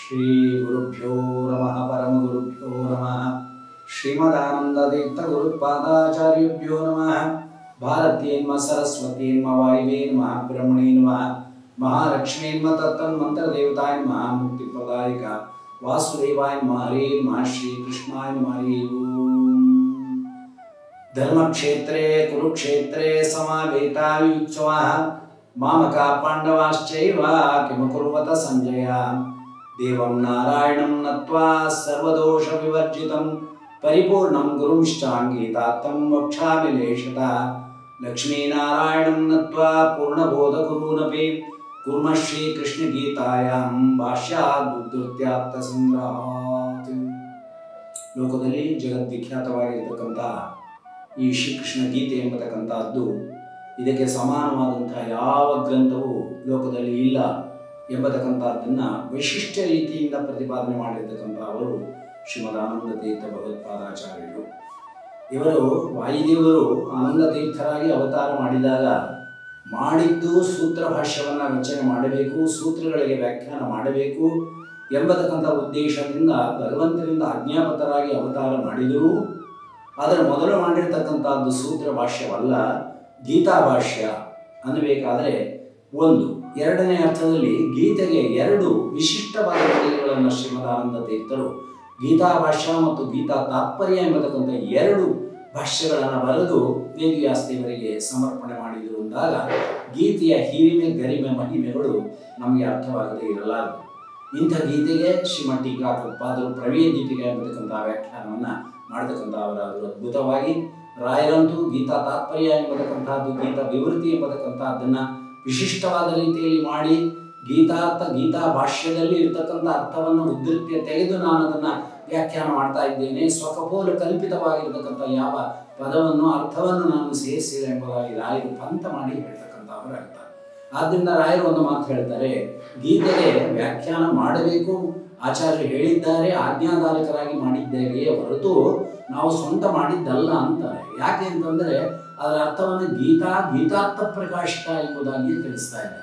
ಶ್ರೀ ಗುರುಭ್ಯೋ ನಮಃ ಪರಮಗುರುಭ್ಯೋ ನಮಃ ಶ್ರೀಮದಾನಂದತೀರ್ಥ ಗುರುಪಾದಾಚಾರ್ಯಭ್ಯೋ ನಮಃ ಭಾರತೀನ್ಮ ಸರಸ್ವತೀನ್ಮ ವಾಯುವೇನ್ಮ ಬ್ರಹ್ಮಣೇನ್ಮ ಮಹಾಲಕ್ಷ್ಮೀನ್ಮ ತತ್ತನ್ಮಂತ್ರದೇವತಾಯ ನಮಃ ಮುಕ್ತಿಪ್ರದಾಯಕ ವಾಸುದೇವಾಯ ನಮಃ ಹರೇ ನಮಃ ಶ್ರೀಕೃಷ್ಣಾಯ ನಮಃ ಹರಿ ಓಂ ಧರ್ಮಕ್ಷೇತ್ರೇ ಕುರುಕ್ಷೇತ್ರೇ ಸಮಾವೇತಾಯುತ್ಸವಃ ಮಾಮಕಾ ಪಾಂಡವಾಶ್ಚೈವ ಕಿಮಕುರ್ವತ ಸಂಜಯ ದೇವಂ ನಾರಾಯಣಂ ನತ್ವಾ ಸರ್ವದೋಷ ವಿವರ್ಜಿತಂ ಪರಿಪೂರ್ಣಂ ಗುರುಮಿಷ್ಟಾಂಗೀತಾತ್ತಂ ವಕ್ಷಾಮಿ ಲೇಷತಃ ಲಕ್ಷ್ಮೀನಾರಾಯಣಂ ನತ್ವಾ ಪೂರ್ಣಬೋಧಗುರೂನಪಿ ಕುರ್ಮಃ ಶ್ರೀಕೃಷ್ಣಗೀತಾಯಾಂ ಭಾಷ್ಯಾದ್ ಉದ್ಧೃತ್ಯಾರ್ಥ ಸಂಗ್ರಹಾತ್. ಲೋಕದಲ್ಲಿ ಜಗದ್ವಿಖ್ಯಾತವಾಗಿರತಕ್ಕಂಥ ಈ ಶ್ರೀಕೃಷ್ಣ ಗೀತೆ ಎಂಬತಕ್ಕಂಥದ್ದು ಇದಕ್ಕೆ ಸಮಾನವಾದಂತಹ ಯಾವ ಗ್ರಂಥವೂ ಲೋಕದಲ್ಲಿ ಇಲ್ಲ ಎಂಬತಕ್ಕಂಥದ್ದನ್ನು ವಿಶಿಷ್ಟ ರೀತಿಯಿಂದ ಪ್ರತಿಪಾದನೆ ಮಾಡಿರ್ತಕ್ಕಂಥ ಅವರು ಶ್ರೀಮದಾನಂದ ತೀರ್ಥ ಭಗವತ್ಪಾದಾಚಾರ್ಯರು. ಇವರು ವಾಯುದೇವರು ಆನಂದ ತೀರ್ಥರಾಗಿ ಅವತಾರ ಮಾಡಿದಾಗ ಮಾಡಿದ್ದು ಸೂತ್ರ ಭಾಷ್ಯವನ್ನು ರಚನೆ ಮಾಡಬೇಕು, ಸೂತ್ರಗಳಿಗೆ ವ್ಯಾಖ್ಯಾನ ಮಾಡಬೇಕು ಎಂಬತಕ್ಕಂಥ ಉದ್ದೇಶದಿಂದ ಭಗವಂತನಿಂದ ಆಜ್ಞಾಪತರಾಗಿ ಅವತಾರ ಮಾಡಿದರೂ ಅದರ ಮೊದಲು ಮಾಡಿರ್ತಕ್ಕಂಥದ್ದು ಸೂತ್ರ ಭಾಷ್ಯವಲ್ಲ, ಗೀತಾ ಭಾಷ್ಯ ಅನ್ನಬೇಕಾದರೆ ಒಂದು. ಎರಡನೇ ಅರ್ಥದಲ್ಲಿ ಗೀತೆಗೆ ಎರಡು ವಿಶಿಷ್ಟವಾದ ಕೃತಿಗಳನ್ನು ಶ್ರೀಮದಾನಂದ ತೀರ್ಥರು ಗೀತಾ ಭಾಷ್ಯ ಮತ್ತು ಗೀತಾ ತಾತ್ಪರ್ಯ ಎಂಬತಕ್ಕಂಥ ಎರಡು ಭಾಷ್ಯಗಳನ್ನು ಬರೆದು ವೇದವ್ಯಾಸದೇವರಿಗೆ ಸಮರ್ಪಣೆ ಮಾಡಿದರು ಅಂದಾಗ ಗೀತೆಯ ಹಿರಿಮೆ ಗರಿಮೆ ಮಹಿಮೆಗಳು ನಮಗೆ ಅರ್ಥವಾಗದೇ ಇರಲಾರದು. ಇಂಥ ಗೀತೆಗೆ ಶ್ರೀಮಠ್ ಟೀಕಾಕೃತ್ಪಾದರು ಪ್ರಮೇಯ ದೀಪಿಕೆ ಎಂಬತಕ್ಕಂಥ ವ್ಯಾಖ್ಯಾನವನ್ನು ಮಾಡತಕ್ಕಂಥ ಅವರಾದರು ಅದ್ಭುತವಾಗಿ. ರಾಯರಂತೂ ಗೀತಾ ತಾತ್ಪರ್ಯ ಎಂಬತಕ್ಕಂಥದ್ದು ಗೀತಾ ವಿವೃತಿ ಎಂಬತಕ್ಕಂಥದ್ದನ್ನು ವಿಶಿಷ್ಟವಾದ ರೀತಿಯಲ್ಲಿ ಮಾಡಿ ಗೀತಾ ಭಾಷ್ಯದಲ್ಲಿ ಇರತಕ್ಕಂಥ ಅರ್ಥವನ್ನು ಉದ್ಧೃತ್ಯ ತೆಗೆದು ನಾನು ಅದನ್ನು ವ್ಯಾಖ್ಯಾನ ಮಾಡ್ತಾ ಇದ್ದೇನೆ, ಸ್ವಕಪೋಲ ಕಲ್ಪಿತವಾಗಿರತಕ್ಕಂಥ ಯಾವ ಪದವನ್ನು ಅರ್ಥವನ್ನು ನಾನು ಸೇರಿಸಿಲ್ಲ ಎಂಬುದಾಗಿ ರಾಯರು ಪಂಥ ಮಾಡಿ ಹೇಳ್ತಕ್ಕಂಥವರಾಗ್ತಾರೆ. ಆದ್ದರಿಂದ ರಾಯರು ಒಂದು ಮಾತು ಹೇಳ್ತಾರೆ, ಗೀತೆಗೆ ವ್ಯಾಖ್ಯಾನ ಮಾಡಬೇಕು, ಆಚಾರ್ಯರು ಹೇಳಿದ್ದಾರೆ, ಆಜ್ಞಾಧಾರಕರಾಗಿ ಮಾಡಿದ್ದೇವೆಯೇ ಹೊರತು ನಾವು ಸ್ವಂತ ಮಾಡಿದ್ದಲ್ಲ ಅಂತಾರೆ. ಯಾಕೆ ಅಂತಂದರೆ ಅದರ ಅರ್ಥವನ್ನು ಗೀತಾರ್ಥ ಪ್ರಕಾಶಿತ ಎಂಬುದಾಗಿ ತಿಳಿಸ್ತಾ ಇದ್ದಾರೆ.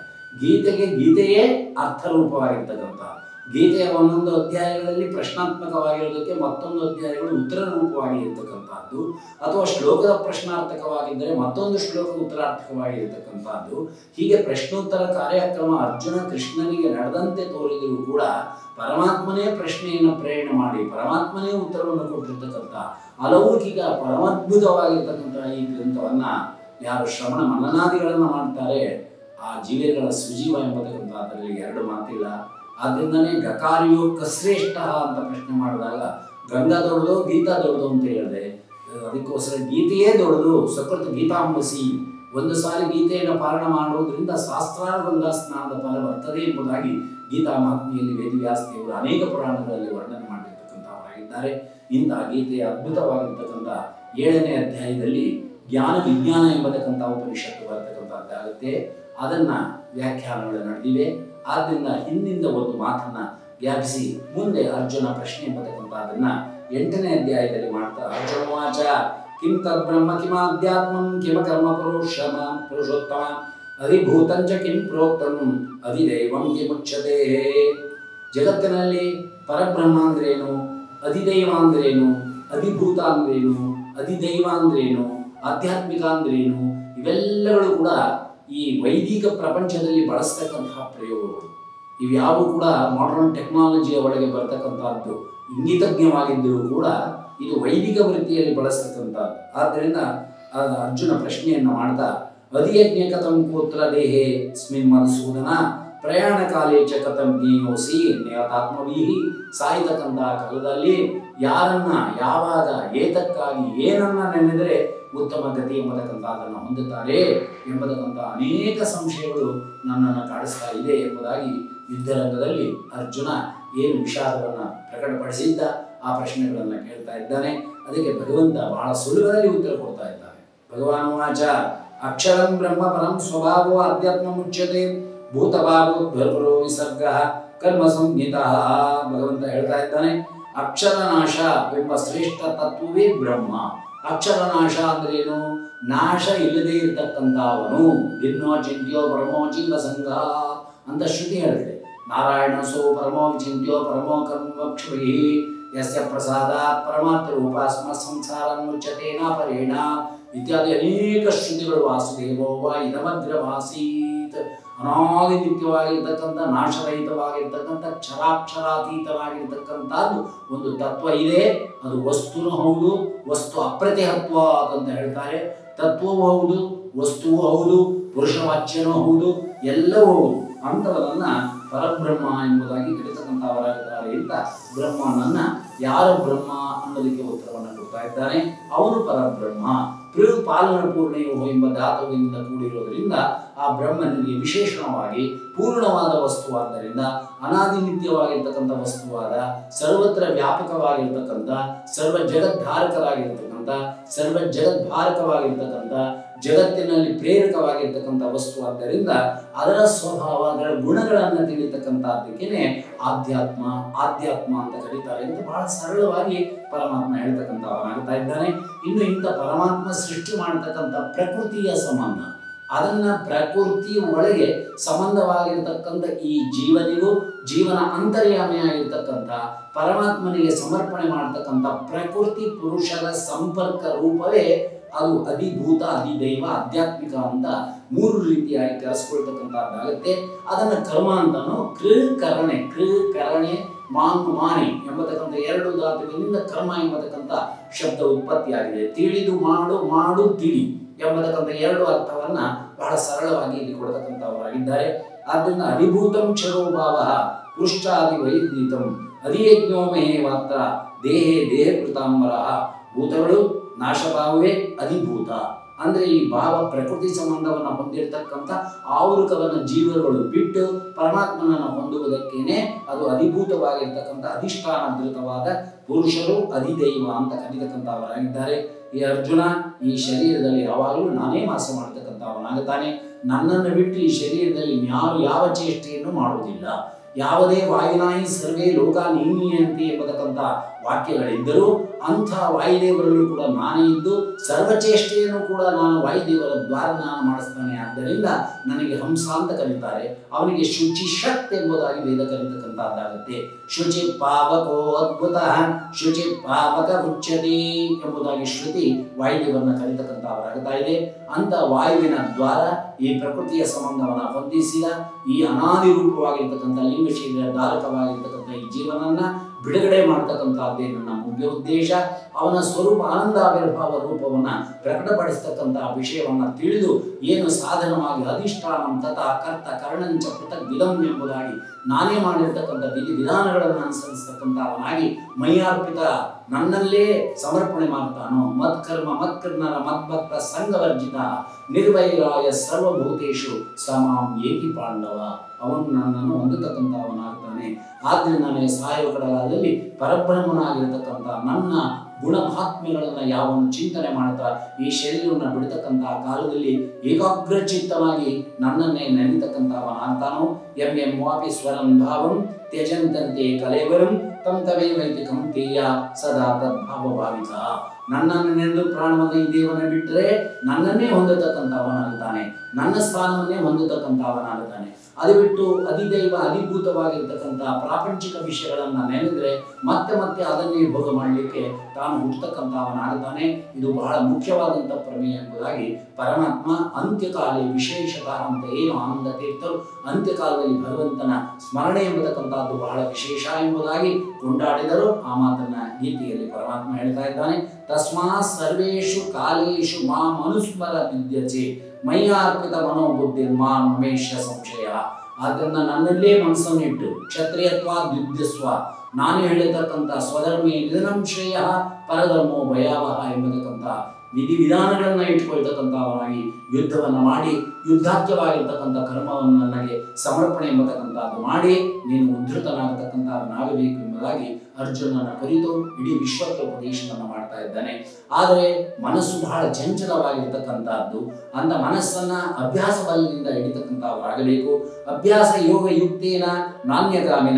ಗೀತೆಯೇ ಅರ್ಥರೂಪವಾಗಿರ್ತಕ್ಕಂಥ, ಗೀತೆಯ ಒಂದೊಂದು ಅಧ್ಯಾಯಗಳಲ್ಲಿ ಪ್ರಶ್ನಾತ್ಮಕವಾಗಿರೋದಕ್ಕೆ ಮತ್ತೊಂದು ಅಧ್ಯಾಯಗಳು ಉತ್ತರ ರೂಪವಾಗಿ ಇರತಕ್ಕಂಥದ್ದು, ಅಥವಾ ಶ್ಲೋಕದ ಪ್ರಶ್ನಾರ್ಥಕವಾಗಿದ್ದರೆ ಮತ್ತೊಂದು ಶ್ಲೋಕ ಉತ್ತರಾರ್ಥಕವಾಗಿರತಕ್ಕಂಥದ್ದು. ಹೀಗೆ ಪ್ರಶ್ನೋತ್ತರ ಕಾರ್ಯಕ್ರಮ ಅರ್ಜುನ ಕೃಷ್ಣನಿಗೆ ನಡೆದಂತೆ ತೋರಿದರೂ ಕೂಡ ಪರಮಾತ್ಮನೇ ಪ್ರಶ್ನೆಯನ್ನು ಪ್ರೇರಣೆ ಮಾಡಿ ಪರಮಾತ್ಮನೇ ಉತ್ತರವನ್ನು ಕೊಟ್ಟಿರ್ತಕ್ಕಂಥ ಅಲೌಕಿಕ ಪರಮಾದ್ಭುತವಾಗಿರ್ತಕ್ಕಂಥ ಈ ಗ್ರಂಥವನ್ನು ಯಾರು ಶ್ರವಣ ಮನನಾದಿಗಳನ್ನು ಮಾಡ್ತಾರೆ ಆ ಜೀವಿಗಳ ಸುಜೀವ ಎಂಬತಕ್ಕಂಥ ಅದರಲ್ಲಿ ಎರಡು ಮಾತಿಲ್ಲ. ಆದ್ದರಿಂದನೇ ಗಕಾರಿಯೋ ಕಶ್ರೇಷ್ಠ ಅಂತ ಪ್ರಶ್ನೆ ಮಾಡಿದಾಗ ಗಂಗಾ ದೊಡ್ಡದು ಗೀತಾ ದೊಡ್ಡದು ಅಂತ ಹೇಳಿದೆ. ಅದಕ್ಕೋಸ್ಕರ ಗೀತೆಯೇ ದೊಡ್ಡದು. ಸಕೃತ ಗೀತಾಂಬಸಿ, ಒಂದು ಸಾರಿ ಗೀತೆಯನ್ನು ಪಾಲನ ಮಾಡುವುದರಿಂದ ಶಾಸ್ತ್ರಾರ ಗಂಗಾ ಸ್ನಾನದ ಫಲ ಬರ್ತದೆ ಎಂಬುದಾಗಿ ಗೀತಾ ಮಹಾತ್ಮೆಯಲ್ಲಿ ವೇದವ್ಯಾಸದೇವರು ಅನೇಕ ಪುರಾಣಗಳಲ್ಲಿ ವರ್ಣನೆ ಮಾಡಿರ್ತಕ್ಕಂಥವರಾಗಿದ್ದಾರೆ. ಇಂತಹ ಗೀತೆಯ ಅದ್ಭುತವಾಗಿರ್ತಕ್ಕಂಥ 7ನೇ ಅಧ್ಯಾಯದಲ್ಲಿ ಜ್ಞಾನ ವಿಜ್ಞಾನ ಎಂಬತಕ್ಕಂಥ ಉಪನಿಷತ್ತು ಬರತಕ್ಕಂಥದ್ದಾಗುತ್ತೆ. ಅದನ್ನು ವ್ಯಾಖ್ಯಾನಗಳು ನಡೆದಿವೆ. ಆದ್ದರಿಂದ ಹಿಂದಿಂದ ಒಂದು ಮಾತನ್ನು ವ್ಯಾಪಿಸಿ ಮುಂದೆ ಅರ್ಜುನ ಪ್ರಶ್ನೆ ಎಂಬತಕ್ಕಂಥದ್ದನ್ನು 8ನೇ ಅಧ್ಯಾಯದಲ್ಲಿ ಮಾಡ್ತಾ ಅರ್ಜುನ ವಾಚ ಕಿಂ ತದ್ಬ್ರಹ್ಮ ಕಿಮಾಧ್ಯಾತ್ಮಂ ಕಿಮ ಕರ್ಮ ಪುರುಷೋತ್ತಮ ಅಧಿಭೂತಂಚ ಕಿಂ ಪ್ರೋಕ್ತಂ ಅಧಿದೈವಂ ಕಿಮುಚ್ಯತೆ. ಜಗತ್ತಿನಲ್ಲಿ ಪರಬ್ರಹ್ಮ ಅಂದ್ರೇನು, ಅಧಿದೈವ ಅಂದ್ರೇನು, ಅಧಿಭೂತ ಅಂದ್ರೇನು, ಅಧಿದೈವ ಅಂದ್ರೇನು, ಆಧ್ಯಾತ್ಮಿಕ ಅಂದ್ರೇನು, ಇವೆಲ್ಲಗಳು ಕೂಡ ಈ ವೈದಿಕ ಪ್ರಪಂಚದಲ್ಲಿ ಬಳಸ್ತಕ್ಕಂತಹ ಪ್ರಯೋಗಗಳು. ಇವ್ಯಾವು ಕೂಡ ಮಾಡರ್ನ್ ಟೆಕ್ನಾಲಜಿಯ ಒಳಗೆ ಬರ್ತಕ್ಕಂಥದ್ದು ಇಂಗಿತಜ್ಞವಾಗಿದ್ದರೂ ಕೂಡ ಇದು ವೈದಿಕ ವೃತ್ತಿಯಲ್ಲಿ ಬಳಸ್ತಕ್ಕಂಥದ್ದು. ಆದ್ದರಿಂದ ಅರ್ಜುನ ಪ್ರಶ್ನೆಯನ್ನು ಮಾಡ್ತಾ ಅಧಿಯಜ್ಞ ಕಥಂ ಕೋತ್ರ ದೇಹೇ ಸ್ಮಿನ್ ಮಧುಸೂದನ ಪ್ರಯಾಣ ಕಾಲೇ ಚ ಕಥಂ ಜ್ಞೇಯೋಸಿ ನೇತಾತ್ಮವೀಹಿ. ಸಾಯ್ತಕ್ಕಂತಹ ಕಾಲದಲ್ಲಿ ಯಾರನ್ನ ಯಾವಾಗ ಏತಕ್ಕಾಗಿ ಏನನ್ನ ನೆನೆದರೆ ಉತ್ತಮ ಗತಿ ಎಂಬತಕ್ಕಂಥದ್ದನ್ನು ಹೊಂದುತ್ತಾರೆ ಎಂಬತಕ್ಕಂಥ ಅನೇಕ ಸಂಶಯಗಳು ನನ್ನನ್ನು ಕಾಡಿಸ್ತಾ ಇದೆ ಎಂಬುದಾಗಿ ಯುದ್ಧರಂಗದಲ್ಲಿ ಅರ್ಜುನ ಏನು ವಿಷಾದವನ್ನು ಪ್ರಕಟಪಡಿಸಿದ್ದ ಆ ಪ್ರಶ್ನೆಗಳನ್ನು ಕೇಳ್ತಾ ಇದ್ದಾನೆ. ಅದಕ್ಕೆ ಭಗವಂತ ಬಹಳ ಸುಲಭದಲ್ಲಿ ಉತ್ತರ ಕೊಡ್ತಾ ಇದ್ದಾನೆ. ಭಗವಾನ್ ವಾಚ ಅಕ್ಷರಂ ಬ್ರಹ್ಮ ಪರಂ ಸ್ವಭಾವೋ ಅಧ್ಯಾತ್ಮ ಮುಚ್ಯತೆ ಭೂತಭಾವೋದ್ಭರೋ ವಿಸರ್ಗ ಕರ್ಮ ಸಂಹಿತ. ಭಗವಂತ ಹೇಳ್ತಾ ಇದ್ದಾನೆ, ಅಕ್ಷರನಾಶ ಎಂಬ ಶ್ರೇಷ್ಠ ತತ್ವವೇ ಬ್ರಹ್ಮ. ಅಕ್ಷರನಾಶ ಅಂದ್ರೇನು? ನಾಶ ಇಲ್ಲದೆ ಇರತಕ್ಕಂಥವನು. ಭಿನ್ನೋ ಚಿಂತ್ಯೋ ಬ್ರಹ್ಮೋ ಜೀವ ಸಂಘ ಅಂತ ಶ್ರುತಿ ಹೇಳಿದೆ. ನಾರಾಯಣಸೋ ಪರಮೋ ವಿಚಿಂತ್ಯೋ ಪರಮೋ ಕರ್ಮಕ್ಷುಭಿ ಯಸ್ಯ ಪ್ರಸಾದಾತ್ ಪರಮಾತ್ಮ ರೂಪಾಸ್ಮ ಸಂಸಾರ ಮುಚ್ಚತೆ ನ ಪರೇಣ ಇತ್ಯಾದಿ ಅನೇಕ ಶ್ರುತಿಗಳು ವಾಸುದೇವೋ ವಾ ಇದಮಗ್ರವಾಸೀತ್ ಅನಾದಿ ನಿತ್ಯವಾಗಿರ್ತಕ್ಕಂಥ ನಾಶರಹಿತವಾಗಿರ್ತಕ್ಕಂಥ ಕ್ಷರಾಕ್ಷರಾತೀತವಾಗಿರ್ತಕ್ಕಂಥದ್ದು ಒಂದು ತತ್ವ ಇದೆ. ಅದು ವಸ್ತುನೂ ಹೌದು, ವಸ್ತು ಅಪ್ರತಿಹತ್ವ ಅಂತ ಹೇಳ್ತಾರೆ. ತತ್ವವೂ ಹೌದು, ವಸ್ತುವೂ ಹೌದು, ಪುರುಷವಾಚ್ಯನೂ ಹೌದು, ಎಲ್ಲವೂ ಹೌದು. ಅಂಥವರನ್ನ ಪರಬ್ರಹ್ಮ ಎಂಬುದಾಗಿ ಕರೀತಕ್ಕಂಥವರಾಗಿದ್ದಾರೆ ಅಂತ ಬ್ರಹ್ಮನನ್ನ ಯಾರ ಬ್ರಹ್ಮ ಅನ್ನೋದಕ್ಕೆ ಉತ್ತರವನ್ನು ಕೊಡ್ತಾ ಇದ್ದಾನೆ. ಅವನು ಪರಬ್ರಹ್ಮ. ಪಾಲನ ಪೂರ್ಣಯೋ ಎಂಬ ಧಾತುವಿನಿಂದ ಕೂಡಿರೋದ್ರಿಂದ ಆ ಬ್ರಹ್ಮನಿಗೆ ವಿಶೇಷಣವಾಗಿ ಪೂರ್ಣವಾದ ವಸ್ತುವಾದ್ದರಿಂದ, ಅನಾದಿ ನಿತ್ಯವಾಗಿರ್ತಕ್ಕಂಥ ವಸ್ತುವಾದ, ಸರ್ವತ್ರ ವ್ಯಾಪಕವಾಗಿರ್ತಕ್ಕಂಥ, ಸರ್ವ ಜಗದ್ಧಾರಕರಾಗಿರ್ತಕ್ಕಂಥ, ಸರ್ವ ಜಗದ್ಭಾರಕವಾಗಿರ್ತಕ್ಕಂಥ, ಜಗತ್ತಿನಲ್ಲಿ ಪ್ರೇರಕವಾಗಿರ್ತಕ್ಕಂಥ ವಸ್ತುವಾದ್ದರಿಂದ ಅದರ ಸ್ವಭಾವ, ಅದರ ಗುಣಗಳನ್ನು ತಿಳಿತಕ್ಕಂಥದ್ದಕ್ಕೇನೆ ಆಧ್ಯಾತ್ಮ ಅಂತ ಕರೀತಾರೆ ಅಂತ ಬಹಳ ಸರಳವಾಗಿ ಪರಮಾತ್ಮ ಹೇಳ್ತಕ್ಕಂಥವನಾಗ್ತಾ ಇದ್ದಾನೆ. ಇನ್ನು ಇಂಥ ಪರಮಾತ್ಮ ಸೃಷ್ಟಿ ಮಾಡತಕ್ಕಂಥ ಪ್ರಕೃತಿಯ ಸಂಬಂಧ, ಅದನ್ನ ಪ್ರಕೃತಿ ಒಳಗೆ ಸಂಬಂಧವಾಗಿರ್ತಕ್ಕಂಥ ಈ ಜೀವನಿಗೂ ಜೀವನ ಅಂತರ್ಯಾಮಿಯಾಗಿರ್ತಕ್ಕಂಥ ಪರಮಾತ್ಮನಿಗೆ ಸಮರ್ಪಣೆ ಮಾಡತಕ್ಕಂಥ ಪ್ರಕೃತಿ ಪುರುಷರ ಸಂಪರ್ಕ ರೂಪವೇ ಅದು ಅಧಿಭೂತ, ಅಧಿದೈವ, ಆಧ್ಯಾತ್ಮಿಕ ಅಂತ ಮೂರು ರೀತಿಯಾಗಿ ಕರೆಸ್ಕೊಳ್ತಕ್ಕಂಥದ್ದಾಗುತ್ತೆ. ಅದನ್ನು ಕರ್ಮ ಅಂತನೂ ಕರಣೆ ಮಾನಿ ಎಂಬತಕ್ಕಂಥ ಎರಡು ಧಾತುವಿನಿಂದ ಕರ್ಮ ಎಂಬತಕ್ಕಂಥ ಶಬ್ದ ಉತ್ಪತ್ತಿಯಾಗಿದೆ. ತಿಳಿದು ಮಾಡು ತಿಳಿ ಎಂಬತಕ್ಕಂಥ ಎರಡು ಅರ್ಥವನ್ನ ಬಹಳ ಸರಳವಾಗಿ ಇಲ್ಲಿ ಕೊಡತಕ್ಕಂಥವರಾಗಿದ್ದಾರೆ. ಆದ್ದರಿಂದ ಅಧಿಭೂತಂ ಕ್ಷರೋಭಾವ ಪುರುಷಾದಿ ವೈದ್ಯೀತಂ ಅಧಿಯಜ್ಞೋಮೇ ಮಾತ್ರ ದೇಹ ಕೃತಾಂಬರ. ಭೂತಗಳು ನಾಶಭಾವವೇ ಅಧಿಭೂತ. ಅಂದ್ರೆ ಈ ಭಾವ ಪ್ರಕೃತಿ ಸಂಬಂಧವನ್ನು ಹೊಂದಿರತಕ್ಕಂಥ ಆವೃಕವನ್ನು ಜೀವಗಳು ಬಿಟ್ಟು ಪರಮಾತ್ಮನನ್ನು ಹೊಂದುವುದಕ್ಕೇನೆ ಅದು ಅಧಿಭೂತವಾಗಿರ್ತಕ್ಕಂಥ ಅಧಿಷ್ಠಾನಧೃತವಾದ ಪುರುಷರು ಅಧಿದೈವ ಅಂತ ಕರೀತಕ್ಕಂಥವರಾಗಿದ್ದಾರೆ. ಈ ಅರ್ಜುನ ಈ ಶರೀರದಲ್ಲಿ ಯಾವಾಗಲೂ ನಾನೇ ವಾಸ ಮಾಡತಕ್ಕಂಥವನಾಗುತ್ತಾನೆ. ನನ್ನನ್ನು ಬಿಟ್ಟು ಈ ಶರೀರದಲ್ಲಿ ಯಾರು ಯಾವ ಚೇಷ್ಟೆಯನ್ನು ಮಾಡುವುದಿಲ್ಲ. ಯಾವುದೇ ವಾಯುನಾಯಿ ಸರ್ವೇ ಲೋಕ ನೀನಿಯಂತೆ ಎಂಬತಕ್ಕಂಥ ವಾಕ್ಯಗಳಿದ್ದರೂ ಅಂಥ ವಾಯುದೇವರಲ್ಲೂ ಕೂಡ ನಾನೇ ಇದ್ದು ಸರ್ವಚೇಷ್ಟೆಯನ್ನು ಕೂಡ ನಾನು ವಾಯುದೇವರ ದ್ವಾರ ನಾನು ಮಾಡಿಸ್ತಾನೆ. ಆದ್ದರಿಂದ ನನಗೆ ಹಂಸ ಅಂತ ಕರೀತಾರೆ. ಅವನಿಗೆ ಶುಚಿ ಶಕ್ತಿ ಎಂಬುದಾಗಿ ವೇದ ಕರೀತಕ್ಕಂಥದ್ದಾಗುತ್ತೆ. ಶುಚಿ ಪಾವಕೋ ಅದ್ಭುತ ಶುಚಿ ಪಾವಕ ಉಚ್ಯತೆ ಎಂಬುದಾಗಿ ಶ್ರುತಿ ವಾಯುದೇವರನ್ನ ಕರೀತಕ್ಕಂಥವರಾಗ್ತಾ ಇದೆ. ಅಂತ ವಾಯುವಿನ ದ್ವಾರ ಈ ಪ್ರಕೃತಿಯ ಸಂಬಂಧವನ್ನು ಹೊಂದಿಸಿದ ಈ ಅನಾದಿ ರೂಪವಾಗಿರ್ತಕ್ಕಂಥ ಲಿಂಗ ಶರೀರ ಧಾರಕವಾಗಿರ್ತಕ್ಕಂಥ ಈ ಜೀವನನ್ನ ಬಿಡುಗಡೆ ಮಾಡತಕ್ಕಂಥದ್ದೇ ನನ್ನ ಮುಖ್ಯ ಉದ್ದೇಶ. ಅವನ ಸ್ವರೂಪ ಆನಂದಾವಿರ್ಭಾವ ರೂಪವನ್ನ ಪ್ರಕಟಪಡಿಸ್ತಕ್ಕಂಥ ವಿಷಯವನ್ನ ತಿಳಿದು ಏನು ಸಾಧನವಾಗಿ ಅಧಿಷ್ಠಾನಂ ತಥಾ ಕರ್ತ ಕರ್ಣಂಚ ಪೃಥಕ್ ವಿಧಂ ಎಂಬುದಾಗಿ ನಾನೇ ಮಾಡಿರ್ತಕ್ಕಂಥ ವಿಧಿ ವಿಧಾನಗಳನ್ನು ಅನುಸರಿಸ್ತಕ್ಕಂಥ ಅವನಾಗಿ ಮೈಯಾರ್ಪಿತ ನನ್ನಲ್ಲೇ ಸಮರ್ಪಣೆ ಮಾಡ್ತಾನೋ. ಮತ್ಕರ್ಮ ಮತ್ಕರ್ಣರ ಮದ್ಭಕ್ತ ಸಂಘವರ್ಜಿತ ನಿರ್ವೈರಾಯ ಸರ್ವಭೂತೇಶು ಸಮಾಂ ಏಕಿ ಪಾಂಡವ. ಅವನು ನನ್ನನ್ನು ಹೊಂದತಕ್ಕಂಥವನಾಗ್ತಾನೆ. ಆದ್ರಿಂದ ನನಗೆ ಸಾಯುವ ಕಡಲದಲ್ಲಿ ಪರಬ್ರಹ್ಮನಾಗಿರ್ತಕ್ಕಂಥ ನನ್ನ ಗುಣಮಹಾತ್ಮ್ಯಗಳನ್ನು ಯಾವನ್ನು ಚಿಂತನೆ ಮಾಡ್ತಾ ಈ ಶರೀರವನ್ನು ಬಿಡ್ತಕ್ಕಂಥ ಕಾಲದಲ್ಲಿ ಏಕಾಗ್ರಚಿತ್ತನಾಗಿ ನನ್ನನ್ನೇ ನೆನೆತಕ್ಕಂಥವನಾಗ್ತಾನೋ. ಎಂ ವಾಪಿ ಸ್ವರಂ ಭಾವಂ ತ್ಯಜಂತಂತೆ ಕಲೇವರಂ ತಂ ತವೇ ವೈದಿಕಂ ತೇಯ ಸದಾ ತದ್ಭಾವ ಭಾವಿತ. ನನ್ನನ್ನು ನೆನೆದು ಪ್ರಾಣವನ್ನು ಈ ದೇವನ ಬಿಟ್ಟರೆ ನನ್ನನ್ನೇ ಹೊಂದತಕ್ಕಂಥವನಾಗುತ್ತಾನೆ, ನನ್ನ ಸ್ಥಾನವನ್ನೇ ಹೊಂದತಕ್ಕಂಥವನಾಗುತ್ತಾನೆ. ಅದು ಬಿಟ್ಟು ಅಧಿದೈವ ಅಧಿಭೂತವಾಗಿರ್ತಕ್ಕಂಥ ಪ್ರಾಪಂಚಿಕ ವಿಷಯಗಳನ್ನ ನೆನೆದ್ರೆ ಮತ್ತೆ ಮತ್ತೆ ಅದನ್ನೇ ಭೋಗ ಮಾಡಲಿಕ್ಕೆ ತಾನು ಹುಟ್ಟತಕ್ಕಂಥವನಾಗುತ್ತಾನೆ. ಇದು ಬಹಳ ಮುಖ್ಯವಾದಂಥ ಪ್ರಮೇಯ ಎಂಬುದಾಗಿ ಪರಮಾತ್ಮ ಅಂತ್ಯಕಾಲೇ ವಿಶೇಷತಃ ಅಂತ ಏನು ಆನಂದ ತೀರ್ಥರು ಅಂತ್ಯಕಾಲದಲ್ಲಿ ಭಗವಂತನ ಸ್ಮರಣೆ ಎಂಬತಕ್ಕಂಥದ್ದು ಬಹಳ ವಿಶೇಷ ಎಂಬುದಾಗಿ ಕೊಂಡಾಡಿದರು. ಆ ಮಾತನ್ನ ಗೀತೆಯಲ್ಲಿ ಪರಮಾತ್ಮ ಹೇಳ್ತಾ ಇದ್ದಾನೆ. ತಸ್ಮಾತ್ ಸರ್ವೇಷು ಕಾಲೇಷು ಮಾಂ ಅನುಸ್ಮರ ವಿದ್ಯಚೆ ಮೈಯಾರ್ಪಿತ ಮನೋಬುದ್ಧಿ ಮಾಂ ಮಮೇಶ ಸಂಶಯ. ಆದ್ದರಿಂದ ನನ್ನಲ್ಲೇ ಮನಸ್ಸನ್ನಿಟ್ಟು ಕ್ಷತ್ರಿಯತ್ವಾದ್ಯುದ್ಧಸ್ವ ನಾನು ಹೇಳಿರ್ತಕ್ಕಂಥ ಸ್ವಧರ್ಮೇ ನಿಧನಂ ಶ್ರೇಯ ಪರಧರ್ಮೋ ಭಯಾವಹ ಎಂಬತಕ್ಕಂಥ ವಿಧಿವಿಧಾನಗಳನ್ನ ಇಟ್ಕೊಳ್ತಕ್ಕಂಥವನಾಗಿ ಯುದ್ಧವನ್ನು ಮಾಡಿ ಯುದ್ಧಾತ್ಯವಾಗಿರ್ತಕ್ಕಂಥ ಕರ್ಮವನ್ನು ನನಗೆ ಸಮರ್ಪಣೆ ಎಂಬತಕ್ಕಂಥದ್ದು ಮಾಡಿ ನೀನು ಉದ್ಧತನಾಗತಕ್ಕಂಥವನಾಗಬೇಕು ಎಂಬುದಾಗಿ ಅರ್ಜುನನ ಕುರಿತು ಇಡೀ ವಿಶ್ವಕ್ಕೆ ಉಪದೇಶವನ್ನು ಮಾಡ್ತಾ ಇದ್ದಾನೆ. ಆದರೆ ಮನಸ್ಸು ಬಹಳ ಚಂಚಲವಾಗಿರ್ತಕ್ಕಂಥದ್ದು. ಅಂದ ಮನಸ್ಸನ್ನ ಅಭ್ಯಾಸ ಬಲದಿಂದ ಹಿಡಿತಕ್ಕಂಥವರಾಗಬೇಕು. ಅಭ್ಯಾಸ ಯೋಗ ಯುಕ್ತೇನ ನಾಣ್ಯಗಾಮಿನ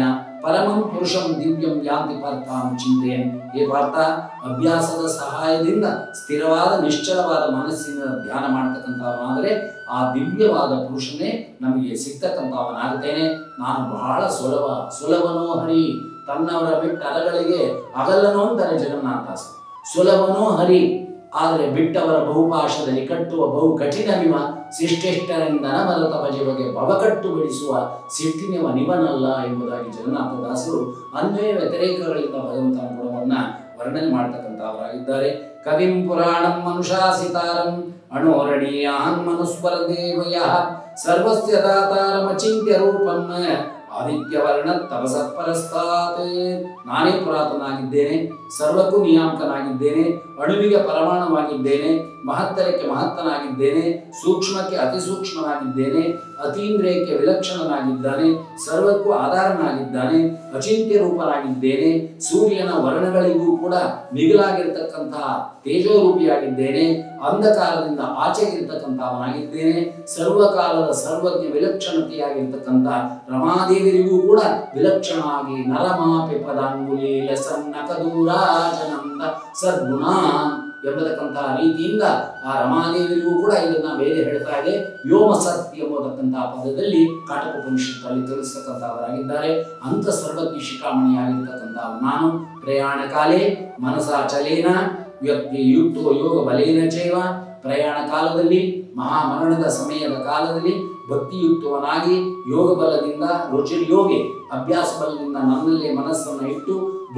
ಪರಮಂ ಪುರುಷಂ ದಿವ್ಯಂ ಯಾಂತಿ ಪಾರ್ಥಾಂ ಚಿಂತೆಯನ್. ಹೇ ಪಾರ್ಥ, ಅಭ್ಯಾಸದ ಸಹಾಯದಿಂದ ಸ್ಥಿರವಾದ ನಿಶ್ಚಲವಾದ ಮನಸ್ಸಿನ ಧ್ಯಾನ ಮಾಡತಕ್ಕಂಥವನಾದರೆ ಆ ದಿವ್ಯವಾದ ಪುರುಷನೇ ನಮಗೆ ಸಿಗ್ತಕ್ಕಂಥವನಾಗುತ್ತೇನೆ. ನಾನು ಬಹಳ ಸುಲಭನೋ ಹರಿ. ತನ್ನವರ ಬಿಟ್ಟ ಅರಗಳಿಗೆ ಅಗಲ್ಲನೋ ಅಂತಾನೆ ಜಗನ್ನಾಥದಾಸ. ಸುಲಭನೋ ಹರಿ, ಆದರೆ ಬಿಟ್ಟವರ ಬಹುಪಾಶದಲ್ಲಿ ಕಟ್ಟುವ ಬಹು ಕಠಿಣವಿವ. ಶಿಷ್ಟೆಷ್ಟರಿಂದ ನಮರತ ಬಗೆಗೆ ಭವಕಟ್ಟು ಬಿಡಿಸುವ ಸಿಟ್ಟಿನಿವ ನಿವನಲ್ಲ ಎಂಬುದಾಗಿ ಜಗನ್ನಾಥದಾಸರು ಅನ್ವಯ ವ್ಯತಿರೇಕಗಳಿಂದ ಭಗವಂತನ ಗುಣವನ್ನ ವರ್ಣನೆ ಮಾಡ್ತಕ್ಕಂಥವರಾಗಿದ್ದಾರೆ. ಕವಿಂ ಪುರಾಣಂ ಮನುಷಾಸಿತಾರಂ ಅಣೋರಣೀಯಾನ್ ಮನುಸ್ವರ ದೇವಯ ಸರ್ವಸ್ಯ ದಾತಾರಮಚಿಂತ್ಯ ರೂಪಂ ಆದಿತ್ಯವರ್ಣ ತಪಸತ್ಪರಸ್ತಾತ್. ನಾನೇ ಪುರಾತನಾಗಿದ್ದೇನೆ, ಸರ್ವಕ್ಕೂ ನಿಯಾಮಕನಾಗಿದ್ದೇನೆ, ಅಣುವಿಗೆ ಪರಮಾಣವಾಗಿದ್ದೇನೆ, ಮಹತ್ತರಕ್ಕೆ ಮಹತ್ತನಾಗಿದ್ದೇನೆ, ಸೂಕ್ಷ್ಮಕ್ಕೆ ಅತಿ ಸೂಕ್ಷ್ಮನಾಗಿದ್ದೇನೆ, ಅತೀಂದ್ರಿಯಕ್ಕೆ ವಿಲಕ್ಷಣನಾಗಿದ್ದಾನೆ, ಸರ್ವಕ್ಕೂ ಆಧಾರನಾಗಿದ್ದಾನೆ, ಅಚಿಂತ್ಯ ರೂಪನಾಗಿದ್ದೇನೆ, ಸೂರ್ಯನ ವರ್ಣಗಳಿಗೂ ಕೂಡ ಮಿಗಿಲಾಗಿರ್ತಕ್ಕಂತಹ ತೇಜೋರೂಪಿಯಾಗಿದ್ದೇನೆ, ಅಂಧಕಾರದಿಂದ ಆಚೆಗಿರ್ತಕ್ಕಂಥವನಾಗಿದ್ದೇನೆ, ಸರ್ವಕಾಲದ ಸರ್ವಜ್ಞ ವಿಲಕ್ಷಣತೆಯಾಗಿರ್ತಕ್ಕಂಥ ರಮಾದೇವಿಯರಿಗೂ ಕೂಡ ವಿಲಕ್ಷಣವಾಗಿ ನರಮಾಪಿ ಪದಾಂಗುಲಿ ಲಸನ್ನಕದೂರಾಜನಂದ ಸದ್ಗುಣ ಎಂಬತಕ್ಕಂತಹ ರೀತಿಯಿಂದ ಆ ರಮಾದೇವಿಯರಿಗೂ ಕೂಡ ಇದನ್ನ ವೇದ ಹೇಳ್ತಾ ಇದೆ. ವ್ಯೋಮ ಸತ್ ಎಂಬತಕ್ಕಂತಹ ಪದದಲ್ಲಿ ಕಾಟಕೋಪನಿಷತ್ತಲ್ಲಿ ತಿಳಿಸ್ತಕ್ಕಂಥವರಾಗಿದ್ದಾರೆ. ಅಂತ ಸರ್ವಜ್ಞ ಶಿಖಾಮಣಿಯಾಗಿರ್ತಕ್ಕಂತಹ ನಾನು ಪ್ರಯಾಣ ಕಾಲೇ ಮನಸಾಚಲೇನ ವ್ಯಕ್ತಿ ಯುಕ್ತೋ ಯೋಗ ಬಲೇನ ಚೈವ. ಪ್ರಯಾಣ ಕಾಲದಲ್ಲಿ, ಮಹಾಮರಣದ ಸಮಯದ ಕಾಲದಲ್ಲಿ ಭಕ್ತಿಯುಕ್ತವನಾಗಿ ಯೋಗ ಬಲದಿಂದ ರುಚಿರ್ಯೋಗಿ ಅಭ್ಯಾಸ ಬಲದಿಂದ ನನ್ನಲ್ಲಿ ಮನಸ್ಸನ್ನು ಇಟ್ಟು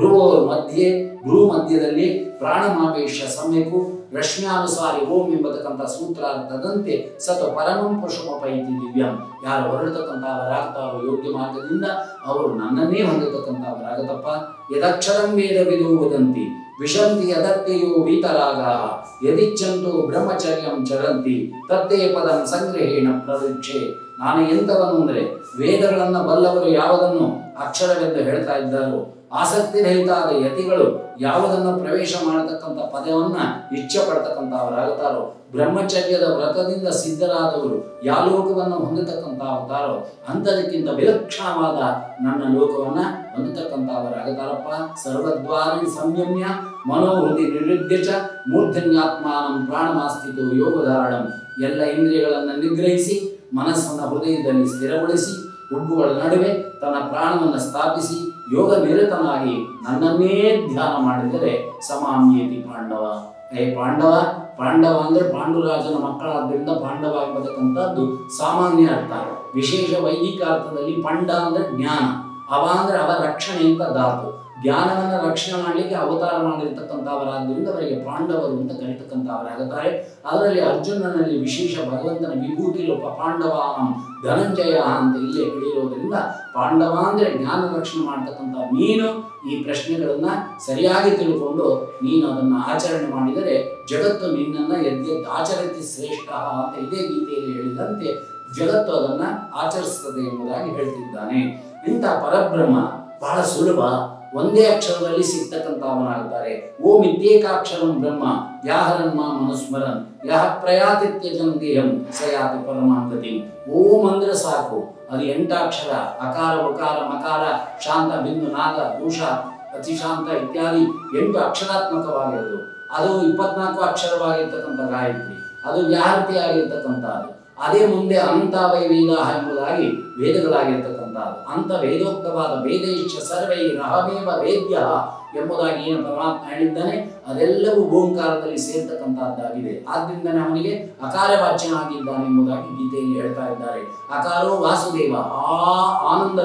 ಭ್ರೂ ಮಧ್ಯದಲ್ಲಿ ಪ್ರಾಣಮಾವೇಶ ಸಮ್ಯಕು ರಶ್ಮ್ಯಾನುಸಾರಿ ಓಂ ಎಂಬತಕ್ಕಂಥ ಸೂತ್ರಾರ್ಥದಂತೆ ಸತ ಪರಮಂ ಪುರುಷಮಪೈತಿ ದಿವ್ಯಂ. ಯಾರು ಹೊರಡ್ತಕ್ಕಂಥವರಾಗ್ತಾರೋ ಯೋಗ್ಯ ಮಾರ್ಗದಿಂದ ಅವರು ನನ್ನನ್ನೇ ಹೊಂದತಕ್ಕಂಥವರಾಗತಪ್ಪ. ಯದಕ್ಷರಂ ವೇದವಿದೋ ವದಂತಿ ವಿಶಂತಿ ಯದತ್ತೆಯೋ ವೀತರಾಗ ಯದಿಚ್ಛಂತೋ ಬ್ರಹ್ಮಚರ್ಯಂ ಚರಂತಿ ತತ್ತೇ ಪದಂ ಸಂಗ್ರಹೇಣ ಪ್ರವೃಕ್ಷೆ. ನಾನು ಎಂಥವನು ಅಂದರೆ ವೇದಗಳನ್ನು ಬಲ್ಲವರು ಯಾವುದನ್ನು ಅಕ್ಷರವೆಂದು ಹೇಳ್ತಾ ಇದ್ದಾರೋ, ಆಸಕ್ತಿ ರಹಿತಾದ ಯತಿಗಳು ಯಾವುದನ್ನು ಪ್ರವೇಶ ಮಾಡತಕ್ಕಂಥ ಪದವನ್ನ ಇಚ್ಛೆ ಪಡ್ತಕ್ಕಂಥವರಾಗುತ್ತಾರೋ, ಬ್ರಹ್ಮಚರ್ಯದ ವ್ರತದಿಂದ ಸಿದ್ಧರಾದವರು ಯಾವ ಲೋಕವನ್ನು ಹೊಂದತಕ್ಕಂಥವರಾಗುತ್ತಾರೋ ಅಂಥದಕ್ಕಿಂತ ವಿಲಕ್ಷಣವಾದ ನನ್ನ ಲೋಕವನ್ನ ಹೊಂದತಕ್ಕಂಥವರಾಗುತ್ತಾರಪ್ಪ. ಸರ್ವದ್ವಾರಿ ಸಂಯಮ್ಯ ಮನೋಹೃದಿ ನಿರುದ್ಯ ಚ ಮೂರ್ಧನ್ಯಾತ್ಮಾನಂ ಪ್ರಾಣಮಾಸ್ಥಿತು ಯೋಗಧಾರಣಂ. ಎಲ್ಲ ಇಂದ್ರಿಯಗಳನ್ನು ನಿಗ್ರಹಿಸಿ ಮನಸ್ಸನ್ನು ಹೃದಯದಲ್ಲಿ ಸ್ಥಿರಗೊಳಿಸಿ ಹುಬ್ಬುಗಳ ನಡುವೆ ತನ್ನ ಪ್ರಾಣವನ್ನು ಸ್ಥಾಪಿಸಿ ಯೋಗ ನಿರತನಾಗಿ ನನ್ನನ್ನೇ ಧ್ಯಾನ ಮಾಡಿದರೆ ಸಮಾಮ್ಯೇತಿ ಪಾಂಡವ. ಪಾಂಡವ ಅಂದ್ರೆ ಪಾಂಡುರಾಜನ ಮಕ್ಕಳಾದ್ದರಿಂದ ಪಾಂಡವ ಎಂಬತಕ್ಕಂಥದ್ದು ಸಾಮಾನ್ಯ ಅರ್ಥ. ವಿಶೇಷ ವೈದಿಕ ಅರ್ಥದಲ್ಲಿ ಪಂಡ ಅಂದ್ರೆ ಜ್ಞಾನ, ಅವ ಅಂದ್ರೆ ಅವರ ರಕ್ಷಣೆ ಅಂತ ಧಾತು. ಜ್ಞಾನವನ್ನು ರಕ್ಷಣೆ ಮಾಡಲಿಕ್ಕೆ ಅವತಾರ ಮಾಡಿರ್ತಕ್ಕಂಥವರಾದ್ದರಿಂದ ಅವರಿಗೆ ಪಾಂಡವರು ಅಂತ ಕರೀತಕ್ಕಂಥವರಾಗುತ್ತಾರೆ. ಅದರಲ್ಲಿ ಅರ್ಜುನನಲ್ಲಿ ವಿಶೇಷ ಭಗವಂತನ ವಿಭೂತಿ ರೂಪ ಪಾಂಡವಾನಂ ಧನಂಜಯ ಅಂತ ಇಲ್ಲೇ ಹೇಳಿರೋದ್ರಿಂದ ಪಾಂಡವ ಅಂದ್ರೆ ಜ್ಞಾನ ರಕ್ಷಣೆ ಮಾಡ್ತಕ್ಕಂಥ ನೀನು ಈ ಪ್ರಶ್ನೆಗಳನ್ನ ಸರಿಯಾಗಿ ತಿಳ್ಕೊಂಡು ನೀನು ಅದನ್ನು ಆಚರಣೆ ಮಾಡಿದರೆ ಜಗತ್ತು ನಿನ್ನನ್ನ ಆಚರಿಸಿ ಶ್ರೇಷ್ಠ ಅಂತ ಇದೇ ಗೀತೆಯಲ್ಲಿ ಹೇಳಿದಂತೆ ಜಗತ್ತು ಅದನ್ನ ಆಚರಿಸ್ತದೆ ಎಂಬುದಾಗಿ ಹೇಳ್ತಿದ್ದಾನೆ. ಇಂಥ ಪರಬ್ರಹ್ಮ ಬಹಳ ಸುಲಭ, ಒಂದೇ ಅಕ್ಷರದಲ್ಲಿ ಸಿಗ್ತಕ್ಕಂಥವನಾಗುತ್ತಾರೆ. ಓಂ ಇತ್ಯೇಕಾಕ್ಷರಂ ಬ್ರಹ್ಮ ವ್ಯಾಹರನ್ ಮಾ ಮನುಸ್ಮರನ್ ಯಹ ಪ್ರಯಾತಿತ್ಯಜಂ ದೇಹಂ ಸಯಾತಿ ಪರಮಾಂಗತಿ. ಓಂ ಅಂದ್ರೆ ಸಾಕು, ಅದು 8 ಅಕ್ಷರ, ಅಕಾರ ಉಕಾರ ಮಕಾರ ಶಾಂತ ಬಿಂದು ನಾದ ದೋಷ ಅತಿಶಾಂತ ಇತ್ಯಾದಿ 8 ಅಕ್ಷರಾತ್ಮಕವಾಗಿರೋದು. ಅದು 24 ಅಕ್ಷರವಾಗಿರ್ತಕ್ಕಂಥ ಗಾಯತ್ರಿ, ಅದು ವ್ಯಾಹೃತಿ ಆಗಿರ್ತಕ್ಕಂಥದ್ದು. ಅದೇ ಮುಂದೆ ಅನಂತ ವೈವೇದ ಎಂಬುದಾಗಿ ವೇದಗಳಾಗಿರ್ತಕ್ಕಂಥದ್ದು. ಅಂತ ವೇದೋಕ್ತವಾದ ವೇದೈಶ್ಚ ಸರ್ವೈ ರಹಮೇವ ವೇದ್ಯ ಎಂಬುದಾಗಿ ಏನು ಪರಮಾತ್ಮ ಹೇಳಿದ್ದಾನೆ ಅದೆಲ್ಲವೂ ಓಂಕಾರದಲ್ಲಿ ಸೇರ್ತಕ್ಕಂಥದ್ದಾಗಿದೆ. ಆದ್ರಿಂದನೇ ಅವನಿಗೆ ಅಕಾರ ವಾಚ್ಯನಾಗಿದ್ದಾನೆ ಎಂಬುದಾಗಿ ಗೀತೆಯಲ್ಲಿ ಹೇಳ್ತಾ ಇದ್ದಾರೆ. ಅಕಾರೋ ವಾಸುದೇವ ಆನಂದ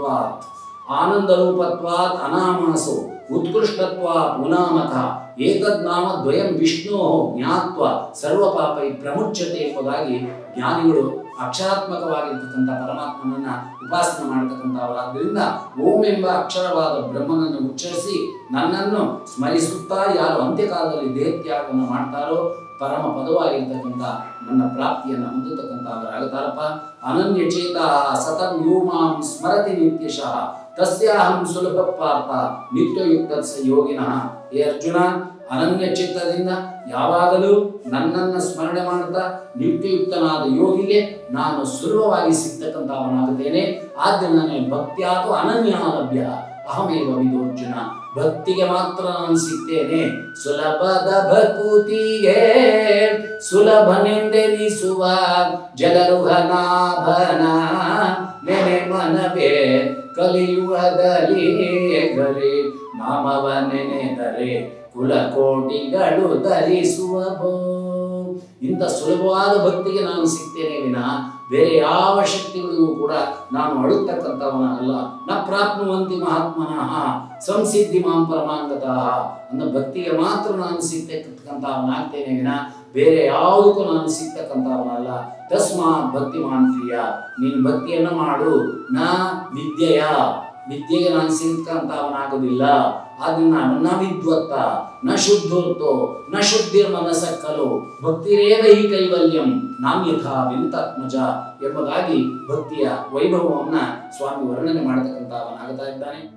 ರೂಪತ್ವಾತ್ ಅನಾಮಾಸೋ ಉತ್ಕೃಷ್ಟತ್ವಾತ್ ಮುನಾಮಕ ಏತದ್ನಾಮ ದ್ವಯಂ ವಿಷ್ಣೋ ಜ್ಞಾತ್ವ ಸರ್ವಪಾಪೈ ಪ್ರಮುಚ್ಯತೆ ಎಂಬುದಾಗಿ ಜ್ಞಾನಿಗಳು ಅಕ್ಷರಾತ್ಮಕವಾಗಿರ್ತಕ್ಕಂಥ ಪರಮಾತ್ಮನನ್ನ ಉಪಾಸನೆ ಮಾಡತಕ್ಕಂಥವರಾದ್ದರಿಂದ ಓಂ ಎಂಬ ಅಕ್ಷರವಾದ ಬ್ರಹ್ಮನನ್ನು ಉಚ್ಚರಿಸಿ ನನ್ನನ್ನು ಸ್ಮರಿಸುತ್ತಾ ಯಾರು ಅಂತ್ಯಕಾಲದಲ್ಲಿ ದೇಹತ್ಯಾಗವನ್ನು ಮಾಡ್ತಾರೋ ಪರಮ ಪದವಾಗಿರ್ತಕ್ಕಂಥ ನನ್ನ ಪ್ರಾಪ್ತಿಯನ್ನು ಹೊಂದತಕ್ಕಂಥವರಾಗುತ್ತಾರಪ್ಪ. ಅನನ್ಯ ಚೇತ ಸತಂ ಯೋಮಾಂ ಸ್ಮರತಿ ನಿತ್ಯಶಃ ತಸ್ಯಾಹಂ ಸುಲಭ ಪಾರ್ಥ ನಿತ್ಯಯುಕ್ತಸ್ಸ ಯೋಗಿನಃ. ಹೇ ಅರ್ಜುನ, ಅನನ್ಯ ಚಿತ್ತದಿಂದ ಯಾವಾಗಲೂ ನನ್ನನ್ನು ಸ್ಮರಣೆ ಮಾಡುತ್ತಾ ನಿತ್ಯಯುಕ್ತನಾದ ಯೋಗಿಗೆ ನಾನು ಸುಲಭವಾಗಿ ಸಿಗ್ತಕ್ಕಂಥವನಾಗುತ್ತೇನೆ. ಆದ್ದರಿಂದ ನನಗೆ ಭಕ್ತಿಯಾತು ಅನನ್ಯ ಲಭ್ಯ ಅಹಮೇವ ವಿದೋರ್ಜುನ. ಭಕ್ತಿಗೆ ಮಾತ್ರ ನಾನು ಸಿಗ್ತೇನೆ. ಸುಲಭದ ಭಕುತಿಗೆ ಸುಲಭನೆಂದೆನಿಸುವ ಜಲರುಹನಾಭನ ನೆನೆ ಮನವೇ ಕಲಿಯುಗದಲ್ಲಿ ಗರಿ ನಾಮವ ನೆನೆದರೆ ಕುಲಕೋಟಿಗಳು ಧರಿಸುವಬೋ. ಇಂಥ ಸುಲಭವಾದ ಭಕ್ತಿಗೆ ನಾನು ಸಿಗ್ತೇನೆ ವಿನಃ ಬೇರೆ ಯಾವ ಶಕ್ತಿಗಳಿಗೂ ಕೂಡ ನಾನು ಅಳುತ್ತಕ್ಕಂಥವನಲ್ಲ. ನ ಪ್ರಾಪ್ನುವಂತಿ ಮಹಾತ್ಮನಃ ಸಂಸಿದ್ಧಿ ಮಾಂ ಪರಮಾಂಗತಃ. ಅನ್ನೋ ಭಕ್ತಿಗೆ ಮಾತ್ರ ನಾನು ಸಿಗ್ತಕ್ಕಂಥವನಾಗ್ತೇನೆ ವಿನಃ ಬೇರೆ ಯಾವುದಕ್ಕೂ ನಾನು ಸಿಗ್ತಕ್ಕಂಥವನಲ್ಲ. ತಸ್ಮಾತ್ ಭಕ್ತಿಮಾನ್ ಪ್ರಿಯ, ನೀನು ಭಕ್ತಿಯನ್ನು ಮಾಡು. ನ ವಿದ್ಯೆಯ, ವಿದ್ಯೆಗೆ ನಾನು ಸಿಗ್ತಕ್ಕಂಥವನಾಗೋದಿಲ್ಲ. ಆದ್ದರಿಂದ ನ ವಿದ್ವತ್ತ ನ ಶುದ್ಧೋತ್ತೋ ನ ಶುದ್ಧಿರ್ ಮನಸಕ್ಕಲು ಭಕ್ತಿರೇವ ಹಿ ಕೈವಲ್ಯಂ ನಾಮ್ಯಥಾ ವಿನುತಾತ್ಮಜ ಎಂಬುದಾಗಿ ಭಕ್ತಿಯ ವೈಭವವನ್ನು ಸ್ವಾಮಿ ವರ್ಣನೆ ಮಾಡತಕ್ಕಂಥವನಾಗ್ತಾ ಇದ್ದಾನೆ.